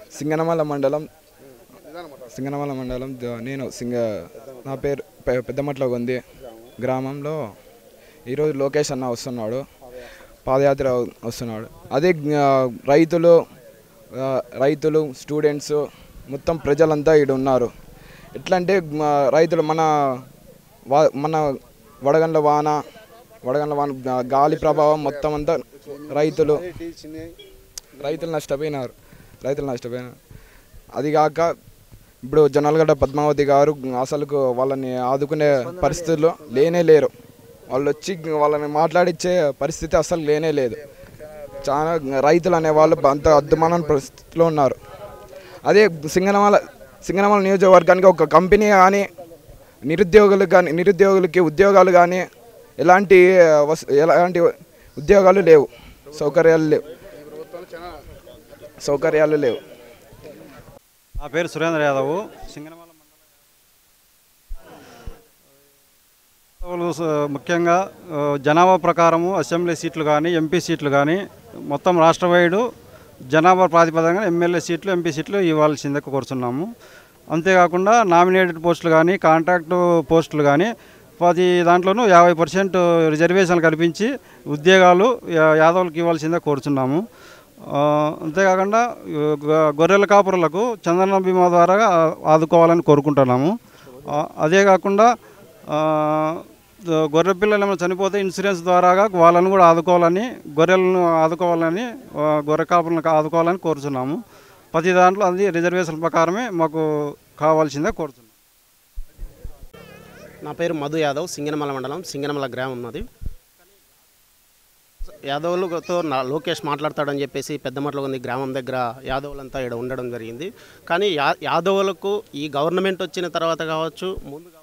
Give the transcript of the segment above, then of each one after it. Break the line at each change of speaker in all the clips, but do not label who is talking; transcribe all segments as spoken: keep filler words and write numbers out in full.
సింగనమల మండలం సింగనమల మండలం నేను సింగ నా పేరు పెద్దమట్ల ఉంది గ్రామంలో ఈరోజు లోకేష్ అన్న వస్తున్నాడు, పాదయాత్ర వస్తున్నాడు. అదే రైతులు రైతులు స్టూడెంట్స్ మొత్తం ప్రజలంతా ఇక్కడ ఉన్నారు. ఎట్లా అంటే రైతులు మన మన వడగండ్ల వాన వడగండ్ల వాన గాలి ప్రభావం మొత్తం అంతా రైతులు రైతులు నష్టపోయినారు రైతులు నష్టపోయినారు అదిగాక ఇప్పుడు జొన్నలగడ్డ పద్మావతి గారు అసలుకు వాళ్ళని ఆదుకునే పరిస్థితుల్లో లేనే లేరు. వాళ్ళు వచ్చి వాళ్ళని మాట్లాడించే పరిస్థితి అసలు లేనే లేదు. చాలా రైతులు అనేవాళ్ళు అంత అద్దుమాన పరిస్థితిలో ఉన్నారు. అదే సింగనమల సింగనమల నియోజకవర్గానికి ఒక కంపెనీ కానీ నిరుద్యోగులు కానీ నిరుద్యోగులకి ఉద్యోగాలు కానీ ఎలాంటి ఎలాంటి ఉద్యోగాలు లేవు, సౌకర్యాలు లేవు సౌకర్యాలు లేవు
నా పేరు సురేంద్ర యాదవ్. సింగనమల మండలం ముఖ్యంగా జనాభా ప్రకారము అసెంబ్లీ సీట్లు కానీ ఎంపీ సీట్లు కానీ మొత్తం రాష్ట్ర వైడు జనాభా ప్రాతిపదంగా ఎమ్మెల్యే సీట్లు ఎంపీ సీట్లు ఇవ్వాల్సిందే కోరుతున్నాము. అంతేకాకుండా నామినేటెడ్ పోస్టులు కానీ కాంట్రాక్టు పోస్టులు కానీ పది దాంట్లోనూ యాభై పర్సెంట్ రిజర్వేషన్లు కల్పించి ఉద్యోగాలు యాదవులకు ఇవ్వాల్సిందే కోరుచున్నాము. అంతేకాకుండా గొర్రెల కాపురులకు చంద్రన్న బీమా ద్వారా ఆదుకోవాలని కోరుకుంటున్నాము. అదే కాకుండా గొర్రె పిల్లలు ఏమైనా చనిపోతే ఇన్సూరెన్స్ ద్వారాగా వాళ్ళను కూడా ఆదుకోవాలని గొర్రెలను ఆదుకోవాలని గొర్రె కాపురులను ఆదుకోవాలని కోరుచున్నాము. ప్రతి దాంట్లో అది రిజర్వేషన్ ప్రకారమే మాకు కావాల్సిందే కోరుతున్నాం.
నా పేరు మధు యాదవ్, సింగనమల మండలం సింగనమల గ్రామం ఉన్నది. యాదవులతో నా లోకేష్ మాట్లాడతాడని చెప్పేసి పెద్దమట్ల ఉంది గ్రామం దగ్గర యాదవులంతా ఇక్కడ ఉండడం జరిగింది. కానీ యా యాదవులకు ఈ గవర్నమెంట్ వచ్చిన తర్వాత కావచ్చు, ముందు కావచ్చు,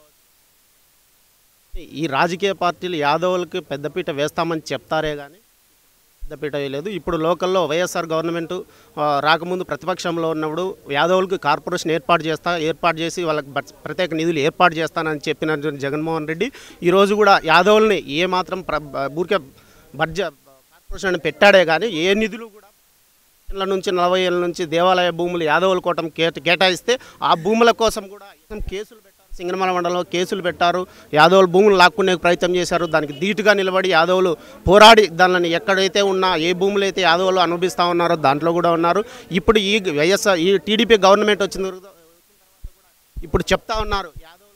ఈ రాజకీయ పార్టీలు యాదవులకు పెద్దపీట వేస్తామని చెప్తారే కానీ పెద్దపీట వేయలేదు. ఇప్పుడు లోకల్లో వైఎస్ఆర్ గవర్నమెంట్ రాకముందు ప్రతిపక్షంలో ఉన్నప్పుడు యాదవులకు కార్పొరేషన్ ఏర్పాటు చేస్తా ఏర్పాటు చేసి వాళ్ళకి ప్రత్యేక నిధులు ఏర్పాటు చేస్తానని చెప్పిన జగన్మోహన్ రెడ్డి ఈరోజు కూడా యాదవుల్ని ఏమాత్రం ప్ర ఊరికే బడ్జెట్ కార్పొరేషన్ పెట్టాడే కానీ ఏ నిధులు కూడా ఏళ్ళ నుంచి నలభై ఏళ్ళ నుంచి దేవాలయ భూములు యాదవుల కోటం కేటాయిస్తే ఆ భూముల కోసం కూడా కేసులు పెట్టారు. సింగనమల మండలంలో కేసులు పెట్టారు. యాదవులు భూములు లాక్కునే ప్రయత్నం చేశారు. దానికి ధీటుగా నిలబడి యాదవులు పోరాడి దానిని ఎక్కడైతే ఉన్నా ఏ భూములు అయితే యాదవులు అనుభవిస్తూ ఉన్నారో దాంట్లో కూడా ఉన్నారు. ఇప్పుడు ఈ వైఎస్ఆర్ ఈ టీడీపీ గవర్నమెంట్ వచ్చిన ఇప్పుడు చెప్తా ఉన్నారు యాదవులు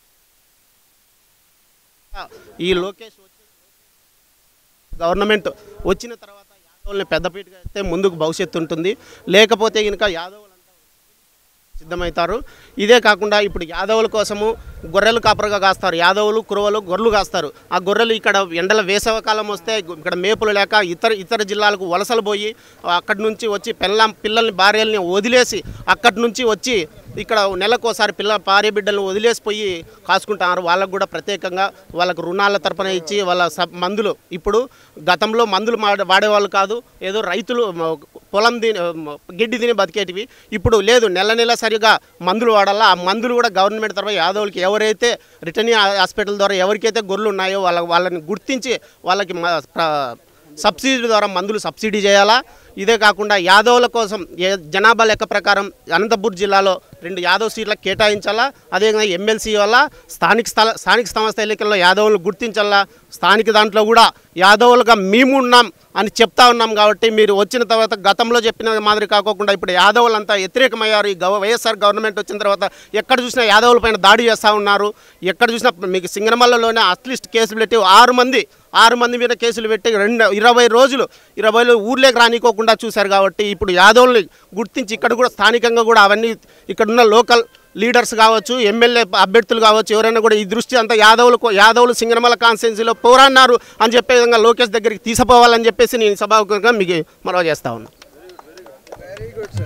ఈ లోకేష్ గవర్నమెంట్ వచ్చిన తర్వాత యాదవుల్ని పెద్దపీటగా అయితే ముందుకు భవిష్యత్తు ఉంటుంది. లేకపోతే కనుక యాదవులు సిద్ధమవుతారు. ఇదే కాకుండా ఇప్పుడు యాదవుల కోసము గొర్రెలు కాపరుగా కాస్తారు. యాదవులు కురవలు గొర్రెలు కాస్తారు. ఆ గొర్రెలు ఇక్కడ ఎండల వేసవకాలం వస్తే ఇక్కడ మేపులు లేక ఇతర ఇతర జిల్లాలకు వలసలు పోయి అక్కడి నుంచి వచ్చి పిల్ల పిల్లల్ని భార్యల్ని వదిలేసి అక్కడి నుంచి వచ్చి ఇక్కడ నెలకోసారి పిల్ల భార్య బిడ్డలను వదిలేసిపోయి కాసుకుంటున్నారు. వాళ్ళకు కూడా ప్రత్యేకంగా వాళ్ళకు రుణాల తరపున ఇచ్చి వాళ్ళ మందులు ఇప్పుడు గతంలో మందులు వాడేవాళ్ళు కాదు, ఏదో రైతులు పొలం తిని గిడ్డి తిని బతికేటివి. ఇప్పుడు లేదు, నెల నెల సరిగా మందులు వాడాలా. ఆ మందులు కూడా గవర్నమెంట్ తరఫున యాదవులకి ఎవరైతే రిటర్నింగ్ హాస్పిటల్ ద్వారా ఎవరికైతే గొర్రెలు ఉన్నాయో వాళ్ళ వాళ్ళని గుర్తించి వాళ్ళకి సబ్సిడీ ద్వారా మందులు సబ్సిడీ చేయాలా. ఇదే కాకుండా యాదవుల కోసం జనాభా లెక్క ప్రకారం అనంతపూర్ జిల్లాలో రెండు యాదవ్ సీట్లకు కేటాయించాలా. అదేవిధంగా ఎమ్మెల్సీ వల్ల స్థానిక స్థల స్థానిక సంస్థ ఎన్నికల్లో యాదవులను గుర్తించాలా. స్థానిక దాంట్లో కూడా యాదవులుగా మేము ఉన్నాం అని చెప్తా ఉన్నాం. కాబట్టి మీరు వచ్చిన తర్వాత గతంలో చెప్పిన మాదిరి కాకోకుండా ఇప్పుడు యాదవులంతా వ్యతిరేకమయ్యారు. ఈ గవ వైఎస్ఆర్ గవర్నమెంట్ వచ్చిన తర్వాత ఎక్కడ చూసినా యాదవుల పైన దాడి చేస్తూ ఉన్నారు. ఎక్కడ చూసినా మీకు సింగనమలలోనే అట్లీస్ట్ కేసులు పెట్టి ఆరు మంది ఆరు మంది మీద కేసులు పెట్టి రెండు ఇరవై రోజులు ఇరవై ఊర్లోకి రానికోకుండా చూశారు. కాబట్టి ఇప్పుడు యాదవుల్ని గుర్తించి ఇక్కడ కూడా స్థానికంగా కూడా అవన్నీ ఇక్కడున్న లోకల్ లీడర్స్ కావచ్చు, ఎమ్మెల్యే అభ్యర్థులు కావచ్చు, ఎవరైనా కూడా ఈ దృష్టి అంతా యాదవులు యాదవులు సింగనమల కాన్స్టిట్యున్సీలో పోరాడినారు అని చెప్పే విధంగా లోకేష్ దగ్గరికి తీసుకుపోవాలని చెప్పేసి నేను సభాముఖంగా మీకు మనవి చేస్తా ఉన్నా.